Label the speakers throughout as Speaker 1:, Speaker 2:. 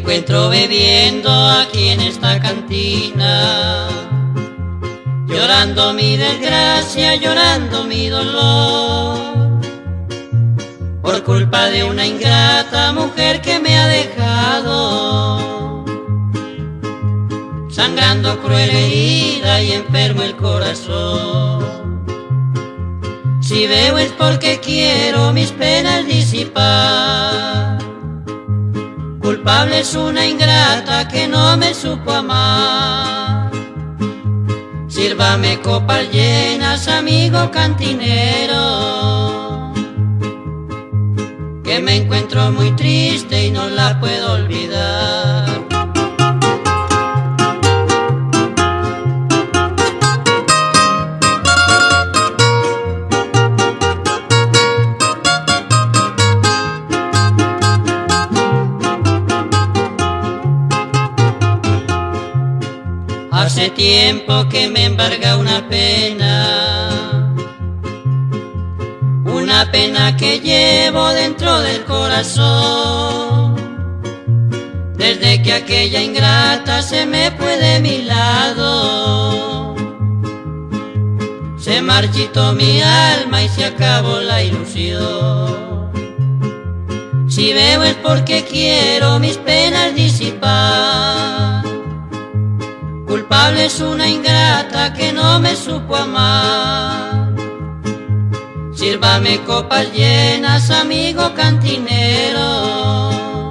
Speaker 1: encuentro bebiendo aquí en esta cantina, llorando mi desgracia, llorando mi dolor, por culpa de una ingrata mujer que me ha dejado, sangrando cruel herida y enfermo el corazón. Si bebo es porque quiero mis penas disipar, culpable es una ingrata que no me supo amar. Sírvame copas llenas, amigo cantinero, que me encuentro muy triste y no la puedo olvidar. Hace tiempo que me embarga una pena que llevo dentro del corazón, desde que aquella ingrata se me fue de mi lado. Se marchitó mi alma y se acabó la ilusión. Si bebo es porque quiero mis penas disipar, culpable es una ingrata que no me supo amar. Sírvame copas llenas, amigo cantinero,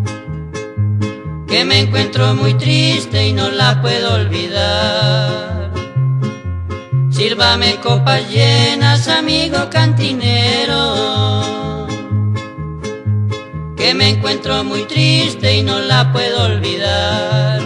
Speaker 1: que me encuentro muy triste y no la puedo olvidar. Sírvame copas llenas, amigo cantinero, que me encuentro muy triste y no la puedo olvidar.